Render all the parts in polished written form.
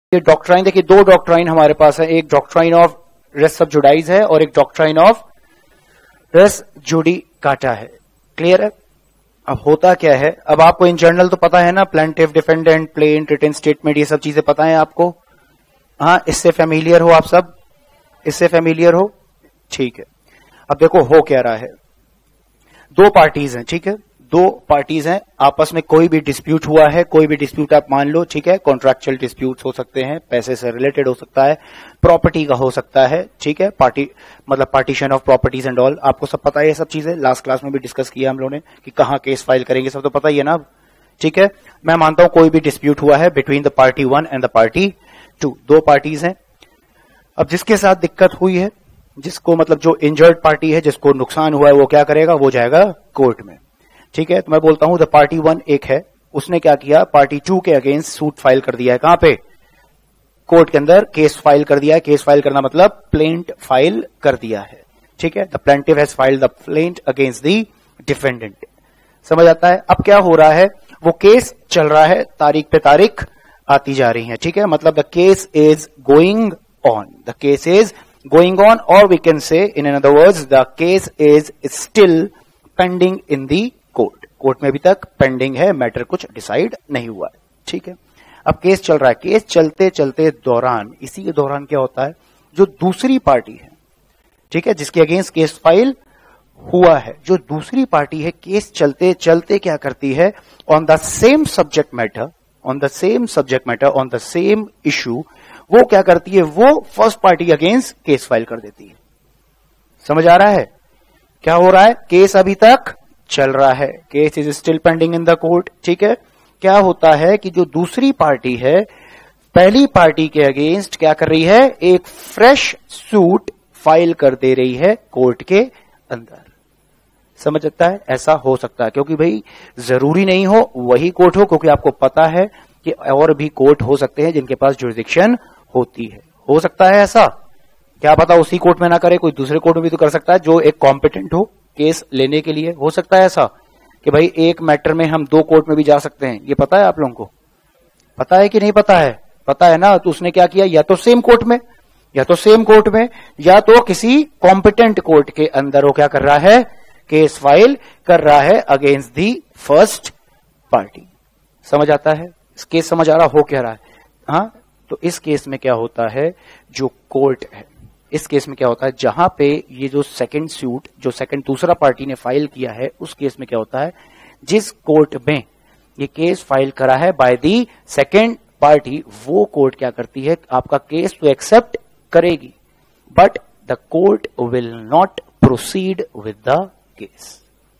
ये डॉक्ट्राइन देखिए, दो डॉक्ट्राइन हमारे पास है, एक डॉक्ट्राइन ऑफ रेस सब्जुडाइज है और एक डॉक्ट्राइन ऑफ रेस जुडिकाटा है। क्लियर है? अब होता क्या है, अब आपको इन जनरल तो पता है ना, plaintiff, defendant, plaint, written statement, ये सब चीजें पता है आपको। हाँ, इससे फेमिलियर हो आप सब, इससे फेमिलियर हो, ठीक है। अब देखो हो क्या रहा है, दो पार्टीज हैं, ठीक है, दो पार्टीज हैं, आपस में कोई भी डिस्प्यूट हुआ है, कोई भी डिस्प्यूट आप मान लो, ठीक है, कॉन्ट्रैक्चुअल डिस्प्यूट्स हो सकते हैं, पैसे से रिलेटेड हो सकता है, प्रॉपर्टी का हो सकता है, ठीक है, पार्टी मतलब partition of properties and all, आपको सब पता है ये सब चीजें, लास्ट क्लास में भी डिस्कस किया हम लोगों ने कि कहां केस फाइल करेंगे, सब तो पता ही है ना अब, ठीक है। मैं मानता हूं कोई भी डिस्प्यूट हुआ है between the party 1 and the party 2, दो पार्टीज हैं। अब जिसके साथ दिक्कत हुई है, जिसको मतलब जो इंजर्ड पार्टी है, जिसको नुकसान हुआ है, वो क्या करेगा, वो जाएगा कोर्ट में, ठीक है। तो मैं बोलता हूं द पार्टी 1 एक है, उसने क्या किया, पार्टी 2 के अगेंस्ट सूट फाइल कर दिया है, कहां पे, कोर्ट के अंदर केस फाइल कर दिया है। केस फाइल करना मतलब प्लेंट फाइल कर दिया है, ठीक है। The plaintiff has filed the plaint against the defendant, समझ आता है। अब क्या हो रहा है, वो केस चल रहा है, तारीख पे तारीख आती जा रही है, ठीक है, मतलब the case is going on, the case is going on, और we can say in other words the case is still pending in the court, court में अभी तक पेंडिंग है, मैटर कुछ डिसाइड नहीं हुआ है, ठीक है। अब केस चल रहा है, केस चलते चलते दौरान, इसी के दौरान क्या होता है, जो दूसरी पार्टी है, ठीक है, जिसके अगेंस्ट केस फाइल हुआ है, जो दूसरी पार्टी है, केस चलते चलते क्या करती है, on the same subject matter, on the same subject matter, on the same issue, वो क्या करती है, वो first party against case file कर देती है। समझ आ रहा है क्या हो रहा है, केस अभी तक चल रहा है, case is still pending in the court, ठीक है। क्या होता है कि जो दूसरी पार्टी है, पहली पार्टी के अगेंस्ट क्या कर रही है, एक फ्रेश सूट फाइल कर दे रही है कोर्ट के अंदर। समझ सकता है, ऐसा हो सकता है, क्योंकि भाई जरूरी नहीं हो वही कोर्ट हो, क्योंकि आपको पता है कि और भी कोर्ट हो सकते हैं जिनके पास जुरिडिक्शन होती है, हो सकता है ऐसा, क्या पता उसी कोर्ट में ना करे, कोई दूसरे कोर्ट में भी तो कर सकता है जो एक कॉम्पिटेंट हो केस लेने के लिए, हो सकता है ऐसा कि भाई एक मैटर में हम दो कोर्ट में भी जा सकते हैं। ये पता है आप लोगों को, पता है कि नहीं पता है, पता है ना। तो उसने क्या किया, या तो सेम कोर्ट में, या तो सेम कोर्ट में, या तो किसी कॉम्पिटेंट कोर्ट के अंदर वो क्या कर रहा है, केस फाइल कर रहा है अगेंस्ट दी फर्स्ट पार्टी। समझ आता है, इस केस समझ आ रहा हो क्या रहा है। हाँ, तो इस केस में क्या होता है, जो कोर्ट है, इस केस में क्या होता है, जहां पे ये जो सेकंड सूट, जो सेकंड दूसरा पार्टी ने फाइल किया है, उस केस में क्या होता है, जिस कोर्ट में ये केस फाइल करा है बाय दी सेकंड पार्टी, वो कोर्ट क्या करती है, आपका केस तो एक्सेप्ट करेगी, but the court will not proceed with the case.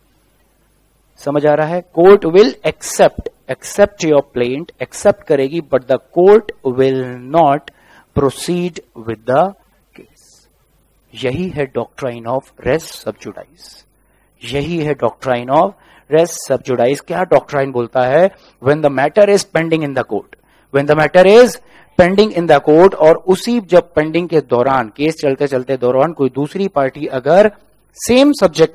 समझ आ रहा है, court will accept your plaint, accept करेगी, but the court will not proceed with the case. यही है डॉक्ट्राइन ऑफ रेस सब्जुडाइज, यही है डॉक्ट्राइन ऑफ रेस सब्जुडाइज। क्या डॉक्ट्राइन बोलता है, when the matter is pending in the court, when the matter is pending in the court, और उसी जब पेंडिंग के दौरान, केस चलते चलते दौरान, कोई दूसरी पार्टी अगर सेम सब्जेक्ट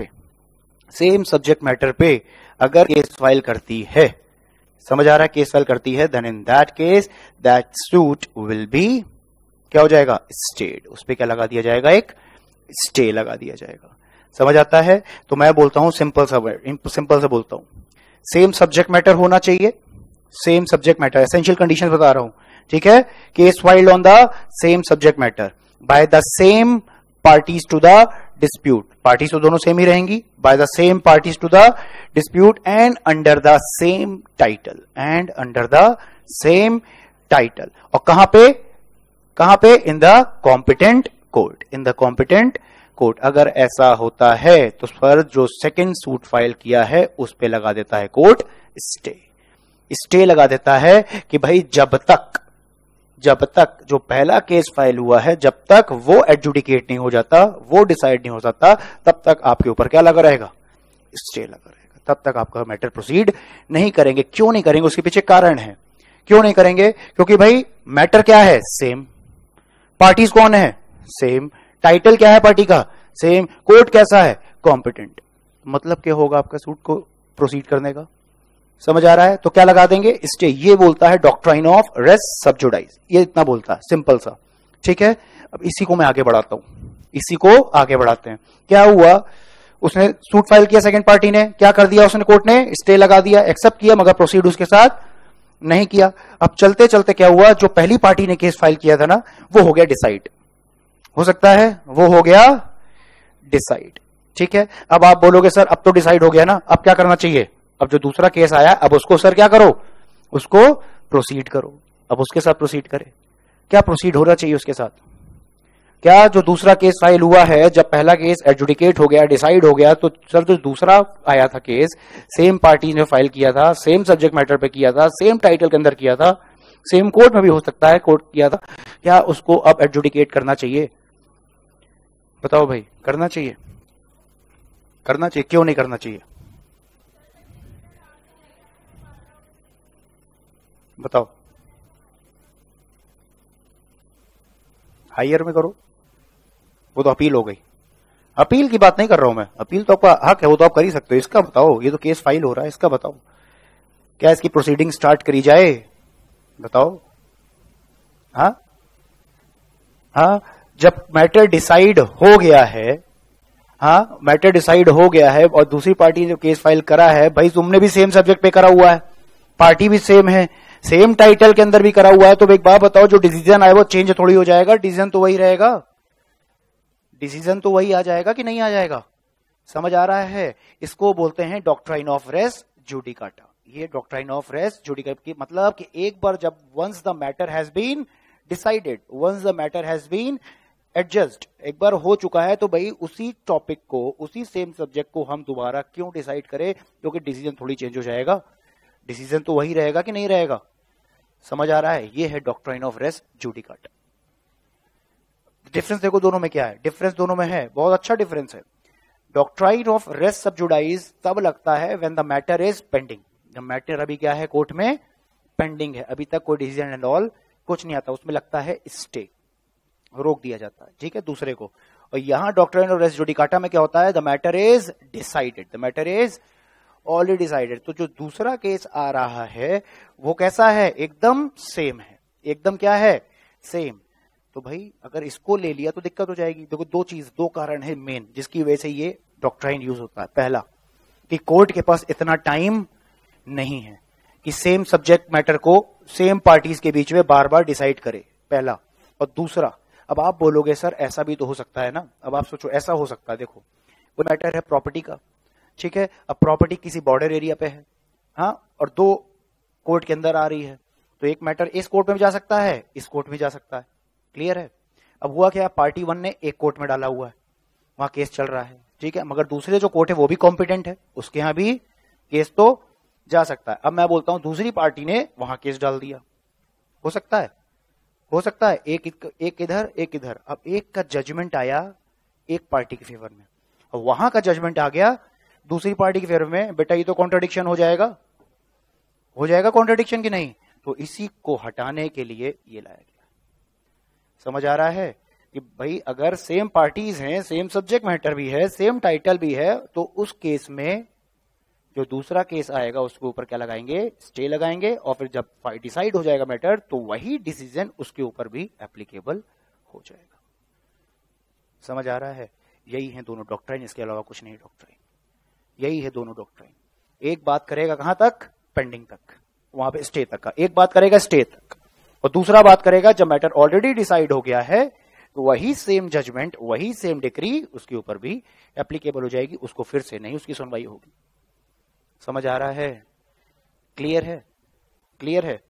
मैटर पे अगर केस फाइल करती है, समझ आ रहा है, केस फाइल करती है, then in that case that suit will be, क्या हो जाएगा, स्टेड, उस पर क्या लगा दिया जाएगा, एक स्टे लगा दिया जाएगा। समझ आता है। तो मैं बोलता हूं सिंपल सा बोलता हूं, सेम सब्जेक्ट मैटर होना चाहिए, same subject matter, essential condition बता रहा हूं, ठीक है। Case filed on the same subject matter by the same parties to the dispute, parties तो दोनों सेम ही रहेंगी, by the same parties to the dispute, and under the same title, and under the same title, और कहां पे, in the competent court, in the competent court. अगर ऐसा होता है तो पर जो सेकंड सूट फाइल किया है उस पे लगा देता है कोर्ट स्टे लगा देता है कि भाई जब तक जो पहला केस फाइल हुआ है, जब तक वो एडजुडिकेट नहीं हो जाता, वो डिसाइड नहीं हो जाता, तब तक आपके ऊपर क्या लगा रहेगा, स्टे लगा रहेगा, तब तक आपका मैटर प्रोसीड नहीं करेंगे। क्यों नहीं करेंगे, उसके पीछे कारण है, क्यों नहीं करेंगे, क्योंकि भाई मैटर क्या है, सेम, पार्टीज कौन है, सेम, टाइटल क्या है पार्टी का, सेम, कोर्ट कैसा है, कॉम्पिटेंट। मतलब क्या होगा आपका सूट को प्रोसीड करने का, समझ आ रहा है? तो क्या लगा देंगे? स्टे। ये बोलता है डॉक्ट्राइन ऑफ रेस सबजुडाइज, ये इतना बोलता है, सिंपल सा। ठीक है, अब इसी को मैं आगे बढ़ाता हूं, इसी को आगे बढ़ाते हैं। क्या हुआ, उसने सूट फाइल किया, सेकंड पार्टी ने क्या कर दिया, उसने कोर्ट ने स्टे लगा दिया, एक्सेप्ट किया, मगर प्रोसीड उसके साथ नहीं किया। अब चलते चलते क्या हुआ, जो पहली पार्टी ने केस फाइल किया था ना, वो हो गया डिसाइड, हो सकता है वो हो गया डिसाइड। ठीक है, अब आप बोलोगे सर अब तो डिसाइड हो गया ना, अब क्या करना चाहिए? अब जो दूसरा केस आया, अब उसको सर क्या करो, उसको प्रोसीड करो। अब उसके साथ प्रोसीड करे, क्या प्रोसीड होना चाहिए उसके साथ? क्या जो दूसरा केस फाइल हुआ है, जब पहला केस एडजुडिकेट हो गया, डिसाइड हो गया, तो सर जो दूसरा आया था केस, सेम पार्टी ने फाइल किया था, सेम सब्जेक्ट मैटर पे किया था, सेम टाइटल के अंदर किया था, सेम कोर्ट में भी हो सकता है कोर्ट किया था, क्या उसको अब एडजुडिकेट करना चाहिए? बताओ भाई, करना चाहिए? करना चाहिए, क्यों नहीं करना चाहिए? बताओ। हायर में करो, वो तो अपील हो गई। अपील की बात नहीं कर रहा हूं मैं, अपील तो आपका हक है, वो तो आप कर ही सकते हो। इसका बताओ, ये तो केस फाइल हो रहा है, इसका बताओ, क्या इसकी प्रोसीडिंग स्टार्ट करी जाए? बताओ। हाँ हाँ, जब मैटर डिसाइड हो गया है, हाँ मैटर डिसाइड हो गया है, और दूसरी पार्टी ने जो केस फाइल करा है, भाई तुमने भी सेम सब्जेक्ट पे करा हुआ है, पार्टी भी सेम है, सेम टाइटल के अंदर भी करा हुआ है, तो एक बात बताओ, जो डिसीजन आए वो चेंज थोड़ी हो जाएगा, डिसीजन तो वही रहेगा, डिसीजन तो वही आ जाएगा कि नहीं आ जाएगा? समझ आ रहा है? इसको बोलते हैं डॉक्ट्राइन ऑफ रेस जुडिकाटा। ये डॉक्ट्राइन ऑफ रेस जुडिकाटा की मतलब कि एक बार जब once the matter has been decided, once the matter has been adjust, एक बार हो चुका है, तो भाई उसी टॉपिक को, उसी सेम सब्जेक्ट को हम दोबारा क्यों डिसाइड करें? क्योंकि डिसीजन थोड़ी चेंज हो जाएगा, डिसीजन तो वही रहेगा कि नहीं रहेगा? समझ आ रहा है? ये है doctrine of res judicata. Difference देखो दोनों में क्या है, डिफरेंस दोनों में है, बहुत अच्छा डिफरेंस है। डॉक्ट्राइन ऑफ रेस सबजुडाइज तब लगता है when the matter is pending, जब मैटर अभी क्या है, कोर्ट में पेंडिंग है, अभी तक कोई डिसीजन एंड ऑल कुछ नहीं आता, उसमें लगता है स्टे, रोक दिया जाता है, ठीक है, दूसरे को। और यहां डॉक्ट्राइन ऑफ रेस जुडिकाटा में क्या होता है, the matter is decided, the matter is already decided. तो जो दूसरा केस आ रहा है वो कैसा है, एकदम सेम है, एकदम क्या है, सेम। तो भाई अगर इसको ले लिया तो दिक्कत हो जाएगी। देखो दो कारण है मेन जिसकी वजह से ये डॉक्ट्राइन यूज होता है। पहला कि कोर्ट के पास इतना टाइम नहीं है कि सेम सब्जेक्ट मैटर को सेम पार्टीज के बीच में बार बार डिसाइड करे, पहला। और दूसरा, अब आप बोलोगे सर ऐसा भी तो हो सकता है ना, अब आप सोचो ऐसा हो सकता है, देखो वो मैटर है प्रॉपर्टी का, ठीक है, अब प्रॉपर्टी किसी बॉर्डर एरिया पे है, हाँ, और दो कोर्ट के अंदर आ रही है, तो एक मैटर इस कोर्ट में भी जा सकता है, इस कोर्ट में जा सकता है, क्लियर है। अब हुआ क्या, पार्टी वन ने एक कोर्ट में डाला हुआ है, वहां केस चल रहा है, ठीक है, मगर दूसरे जो कोर्ट है वो भी कॉम्पिटेंट है, उसके यहां भी केस तो जा सकता है। अब मैं बोलता हूं दूसरी पार्टी ने वहां केस डाल दिया, हो सकता है, हो सकता है, एक इधर एक इधर। अब एक का जजमेंट आया एक पार्टी के फेवर में, और वहां का जजमेंट आ गया दूसरी पार्टी के फेवर में, बेटा ये तो कॉन्ट्रडिक्शन हो जाएगा, हो जाएगा कॉन्ट्रडिक्शन की नहीं, तो इसी को हटाने के लिए ये लाया गया। समझ आ रहा है कि भाई अगर सेम पार्टीज हैं, सेम सब्जेक्ट मैटर भी है, सेम टाइटल भी है, तो उस केस में जो दूसरा केस आएगा उसके ऊपर क्या लगाएंगे, स्टे लगाएंगे, और फिर जब डिसाइड हो जाएगा मैटर तो वही डिसीजन उसके ऊपर भी एप्लीकेबल हो जाएगा। समझ आ रहा है? यही है दोनों डॉक्ट्राइन, इसके अलावा कुछ नहीं डॉक्ट्राइन, यही है दोनों डॉक्ट्राइन। एक बात करेगा कहां तक, पेंडिंग तक, वहां पे स्टे तक का, एक बात करेगा स्टे तक, और दूसरा बात करेगा जब मैटर ऑलरेडी डिसाइड हो गया है तो वही सेम जजमेंट, वही सेम डिक्री उसके ऊपर भी एप्लीकेबल हो जाएगी, उसको फिर से नहीं उसकी सुनवाई होगी। समझ आ रहा है? क्लियर है? क्लियर है?